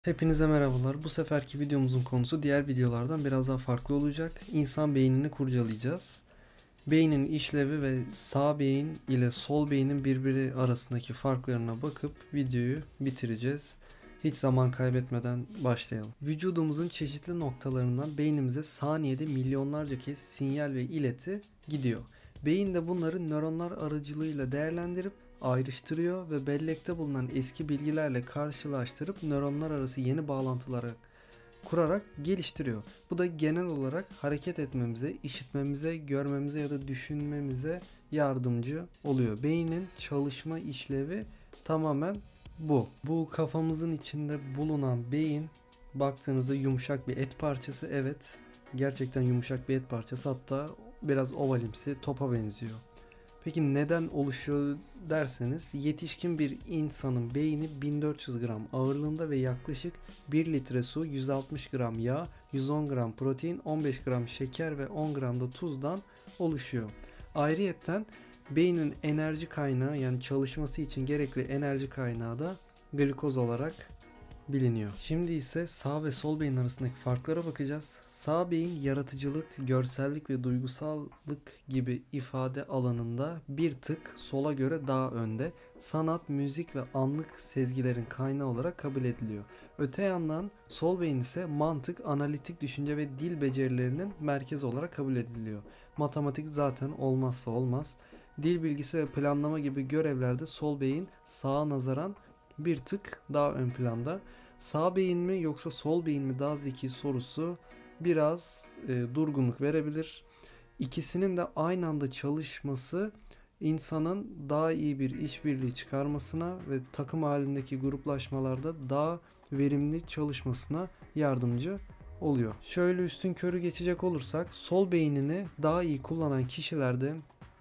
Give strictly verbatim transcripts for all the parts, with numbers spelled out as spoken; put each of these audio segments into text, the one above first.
Hepinize merhabalar. Bu seferki videomuzun konusu diğer videolardan biraz daha farklı olacak. İnsan beynini kurcalayacağız. Beynin işlevi ve sağ beyin ile sol beynin birbiri arasındaki farklarına bakıp videoyu bitireceğiz. Hiç zaman kaybetmeden başlayalım. Vücudumuzun çeşitli noktalarından beynimize saniyede milyonlarca kez sinyal ve ileti gidiyor. Beyin de bunları nöronlar aracılığıyla değerlendirip ayrıştırıyor ve bellekte bulunan eski bilgilerle karşılaştırıp nöronlar arası yeni bağlantılara kurarak geliştiriyor. Bu da genel olarak hareket etmemize, işitmemize, görmemize ya da düşünmemize yardımcı oluyor. Beynin çalışma işlevi tamamen bu. Bu kafamızın içinde bulunan beyin baktığınızda yumuşak bir et parçası. Evet, gerçekten yumuşak bir et parçası, hatta biraz ovalimsi, topa benziyor. Peki neden oluşuyor derseniz, yetişkin bir insanın beyni bin dört yüz gram ağırlığında ve yaklaşık bir litre su, yüz altmış gram yağ, yüz on gram protein, on beş gram şeker ve on gram da tuzdan oluşuyor. Ayrıyetten beynin enerji kaynağı, yani çalışması için gerekli enerji kaynağı da glikoz olarak biliniyor. Şimdi ise sağ ve sol beyin arasındaki farklara bakacağız. Sağ beyin yaratıcılık, görsellik ve duygusallık gibi ifade alanında bir tık sola göre daha önde. Sanat, müzik ve anlık sezgilerin kaynağı olarak kabul ediliyor. Öte yandan sol beyin ise mantık, analitik düşünce ve dil becerilerinin merkezi olarak kabul ediliyor. Matematik zaten olmazsa olmaz. Dil bilgisi ve planlama gibi görevlerde sol beyin sağa nazaran bir tık daha ön planda. Sağ beyin mi yoksa sol beyin mi daha zeki sorusu biraz e, durgunluk verebilir. İkisinin de aynı anda çalışması insanın daha iyi bir işbirliği çıkarmasına ve takım halindeki gruplaşmalarda daha verimli çalışmasına yardımcı oluyor. Şöyle üstün körü geçecek olursak, sol beynini daha iyi kullanan kişilerde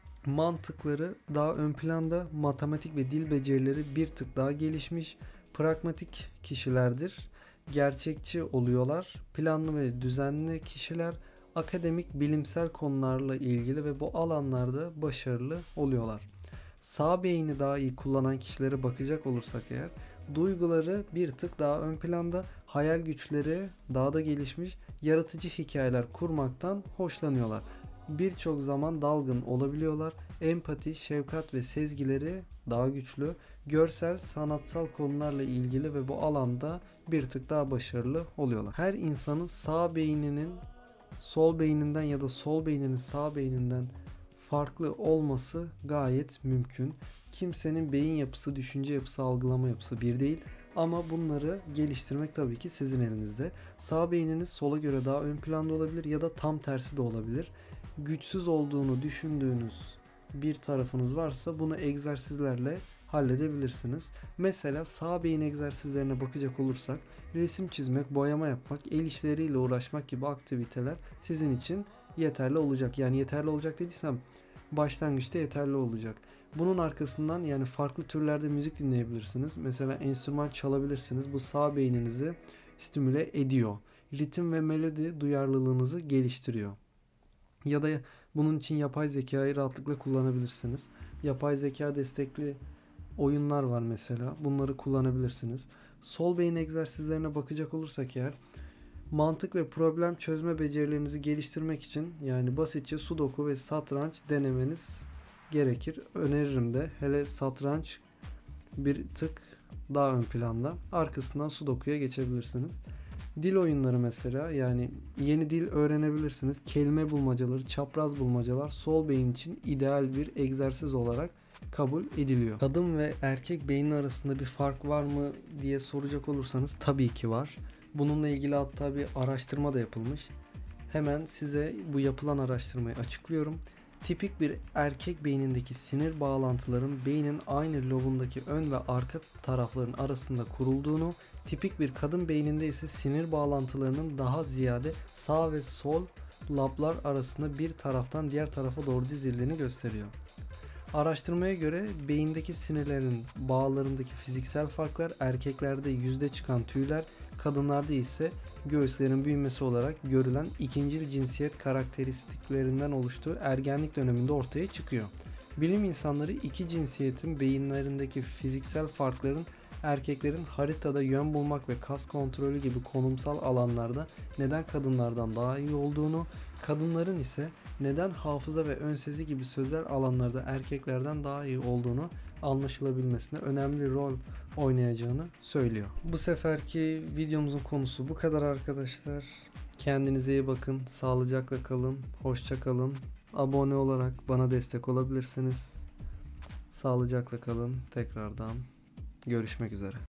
mantıkları daha ön planda, matematik ve dil becerileri bir tık daha gelişmiş, pragmatik kişilerdir. Gerçekçi oluyorlar. Planlı ve düzenli kişiler akademik, bilimsel konularla ilgili ve bu alanlarda başarılı oluyorlar. Sağ beyni daha iyi kullanan kişilere bakacak olursak eğer, duyguları bir tık daha ön planda, hayal güçleri daha da gelişmiş, yaratıcı hikayeler kurmaktan hoşlanıyorlar. Birçok zaman dalgın olabiliyorlar. Empati, şefkat ve sezgileri daha güçlü. Görsel, sanatsal konularla ilgili ve bu alanda bir tık daha başarılı oluyorlar. Her insanın sağ beyninin sol beyninden ya da sol beyninin sağ beyninden farklı olması gayet mümkün. Kimsenin beyin yapısı, düşünce yapısı, algılama yapısı bir değil. Ama bunları geliştirmek tabii ki sizin elinizde. Sağ beyniniz sola göre daha ön planda olabilir ya da tam tersi de olabilir. Güçsüz olduğunu düşündüğünüz bir tarafınız varsa bunu egzersizlerle halledebilirsiniz. Mesela sağ beyin egzersizlerine bakacak olursak, resim çizmek, boyama yapmak, el işleriyle uğraşmak gibi aktiviteler sizin için yeterli olacak. Yani yeterli olacak dediysem başlangıçta yeterli olacak. Bunun arkasından yani farklı türlerde müzik dinleyebilirsiniz. Mesela enstrüman çalabilirsiniz. Bu sağ beyninizi stimüle ediyor. Ritim ve melodi duyarlılığınızı geliştiriyor. Ya da bunun için yapay zekayı rahatlıkla kullanabilirsiniz. Yapay zeka destekli oyunlar var mesela. Bunları kullanabilirsiniz. Sol beyin egzersizlerine bakacak olursak eğer, mantık ve problem çözme becerilerinizi geliştirmek için yani basitçe sudoku ve satranç denemeniz gerekir. Öneririm de, hele satranç bir tık daha ön planda. Arkasından sudokuya geçebilirsiniz. Dil oyunları mesela, yani yeni dil öğrenebilirsiniz. Kelime bulmacaları, çapraz bulmacalar sol beyin için ideal bir egzersiz olarak kabul ediliyor. Kadın ve erkek beyni arasında bir fark var mı diye soracak olursanız tabii ki var. Bununla ilgili hatta bir araştırma da yapılmış. Hemen size bu yapılan araştırmayı açıklıyorum. Tipik bir erkek beynindeki sinir bağlantıların beynin aynı lobundaki ön ve arka tarafların arasında kurulduğunu, tipik bir kadın beyninde ise sinir bağlantılarının daha ziyade sağ ve sol lablar arasında bir taraftan diğer tarafa doğru dizildiğini gösteriyor. Araştırmaya göre beyindeki sinirlerin bağlarındaki fiziksel farklar erkeklerde yüzde çıkan tüyler, kadınlarda ise göğüslerin büyümesi olarak görülen ikincil cinsiyet karakteristiklerinden oluştuğu ergenlik döneminde ortaya çıkıyor. Bilim insanları iki cinsiyetin beyinlerindeki fiziksel farkların erkeklerin haritada yön bulmak ve kas kontrolü gibi konumsal alanlarda neden kadınlardan daha iyi olduğunu, kadınların ise neden hafıza ve ön sezi gibi sözel alanlarda erkeklerden daha iyi olduğunu anlaşılabilmesine önemli rol oynayacağını söylüyor. Bu seferki videomuzun konusu bu kadar arkadaşlar. Kendinize iyi bakın, sağlıcakla kalın, hoşça kalın. Abone olarak bana destek olabilirsiniz. Sağlıcakla kalın. Tekrardan görüşmek üzere.